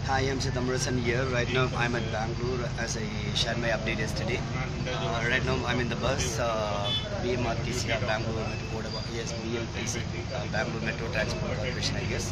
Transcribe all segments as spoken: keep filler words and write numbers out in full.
Hi, I'm Zee Tamil here. Right now, I'm at Bangalore as I shared my update yesterday. Uh, right now, I'm in the bus, uh, B M R T C, uh, Bangalore Metro, whatever. Yes, B L T C, uh, Bangalore Metro Transport Corporation, I guess.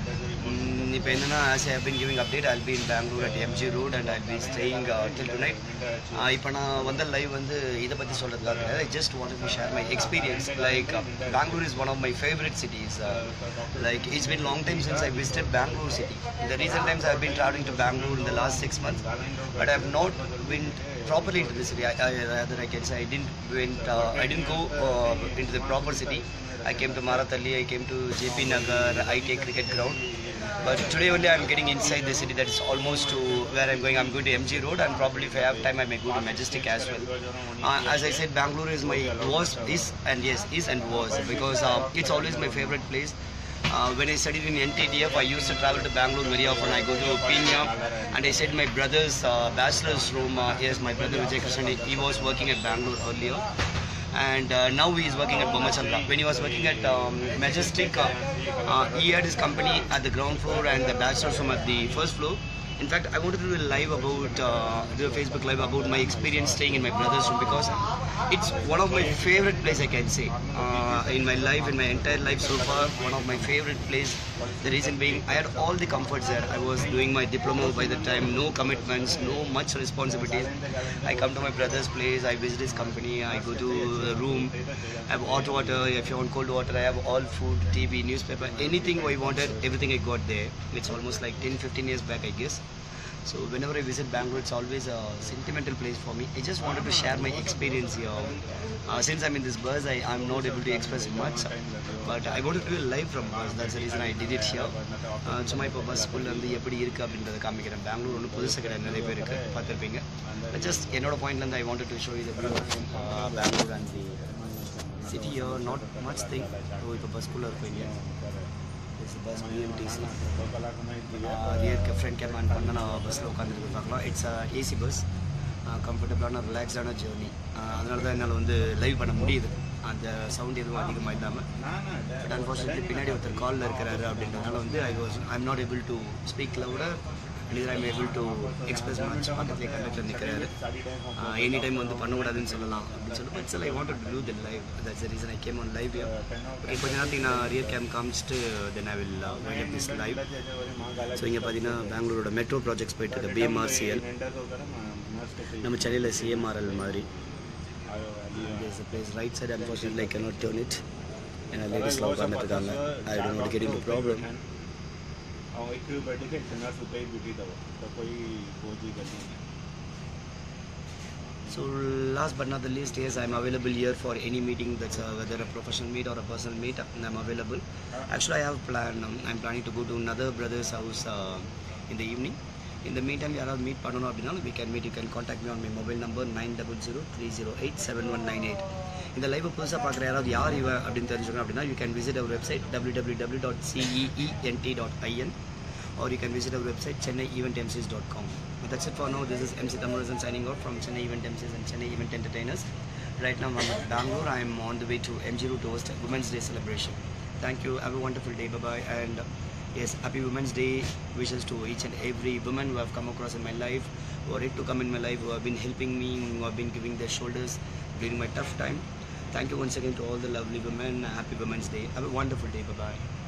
Mm, as I have been giving update, I'll be in Bangalore at M G Road and I'll be staying uh, till tonight. Uh, இப்போ நான் வந்த live வந்து இதை பற்றி சொல்கிறதுக்காக I just wanted to share my experience. Like uh, Bangalore is one of my favorite cities. Uh, like it's been long time since I visited Bangalore city. In the recent times I have been traveling to Bangalore in the last six months, but I have not been properly into the city. I, I rather I can say I didn't went uh, I didn't go uh, into the proper city. I came to Marathalli, I came to J P Nagar, I T cricket ground. But today only I am getting inside the city. That is almost to where I am going. I am going to M G Road, and probably if I have time I may go to Majestic as well. Uh, as I said, Bangalore is my was is and yes is and was because uh, it's always my favorite place. Uh, when I studied in N T T F, I used to travel to Bangalore very often. I go to Pina, and I said my brother's uh, bachelor's room. Uh, yes, my brother Vijay Krishnan, he was working at Bangalore earlier. And uh, now he is working at Bomachandra. When he was working at um, Majestic, uh, uh, he had his company at the ground floor and the bachelor's room at the first floor. In fact, I wanted to do a live about, uh, do a Facebook live about my experience staying in my brother's room because it's one of my favorite place I can say. Uh, in my life, in my entire life so far, one of my favorite place. The reason being, I had all the comforts there. I was doing my diploma by the time, no commitments, no much responsibilities. I come to my brother's place, I visit his company, I go to a room, I have hot water, if you want cold water, I have all food, T V, newspaper, anything I wanted, everything I got there. It's almost like ten fifteen years back I guess. So whenever I visit Bangalore, it's always a sentimental place for me. I just wanted to share my experience here. Uh, since I'm in this bus, I, I'm not able to express much, but I wanted to do a live from bus. That's the reason I did it here. சும்மா இப்போ bus ஸ்கூல்ல இருந்து எப்படி இருக்கு அப்படின்றத காமிக்கிறேன். பெங்களூர் ஒன்று புதுசாக கிடையாது, நிறைய பேர் இருக்கு பார்த்துருப்பீங்க. ஜஸ்ட் என்னோட பாயிண்ட்லேருந்து I wanted to show you the view from uh, Bangalore and the city here. Not much thing. So இப்போ பஸ் ஸ்கூல்ல இருப்பீங்க. This is bus B M T C. Rear front camera and panna bus lo ukandirukku paakalam. It's a A C bus. Comfortable and relaxed on a journey. அதனால தான் என்னால் வந்து live பண்ண முடியுது. அந்த சவுண்ட் எதுவும் அதிகமாக இல்லாமல். பட் அன்ஃபார்ச்சுனேட்லி பின்னாடி ஒருத்தர் காலில் இருக்கிறாரு அப்படின்றதுனால வந்து I was I am not able to speak louder and I am able to express much. பக்கத்துலேயே கண்டக்டர் நிற்கிறாரு. எனி டைம் வந்து பண்ணக்கூடாதுன்னு சொல்லலாம் அப்படின்னு சொல்லி but I wanted to do the live. That's the reason I came on live. Okay, கொஞ்ச நேரத்துக்கு நான் ரியர் கேம் காமிச்சிட்டு then I will wind up this live. So இங்கே பார்த்தீங்கன்னா பெங்களூரோட மெட்ரோ ப்ராஜெக்ட்ஸ் போயிட்டு இருக்கு. B M R C L நம்ம சென்னையில் C M R L மாதிரி. There's a place right side, unfortunately I cannot turn it. And ladies love உட்காந்துருக்காங்க. I don't want to get into problem. So last but not the least, yes, I'm available here for any meeting that's uh, whether a professional meet or a personal meet. I'm available. Actually, I have a plan. Um, I'm planning to go to another brother's house uh, in the evening. In the meantime, யாராவது meet பண்ணணும் அப்படின்னா we can meet. You can contact me on my mobile number nine zero zero three zero eight seven one nine eight. இந்த live புதுசாக பார்க்குற யாராவது யார் இவ அப்படின்னு தெரிஞ்சுக்கணும் அப்படின்னா you can visit our website w w w dot ceent dot in or you can visit our website chennai event m c s dot com. But that's it for now. This is M C Tamil signing out from Chennai Event Emcees and Chennai Event Entertainers. Right now I'm at Bangalore. I'm on the way to M G Road to host Women's Day celebration. Thank you. Have a wonderful day. Bye bye. And yes, happy Women's Day wishes to each and every woman who have come across in my life, who are yet to come in my life, who have been helping me, who have been giving their shoulders during my tough time. Thank you once again to all the lovely women. Happy Women's Day. Have a wonderful day. Bye bye.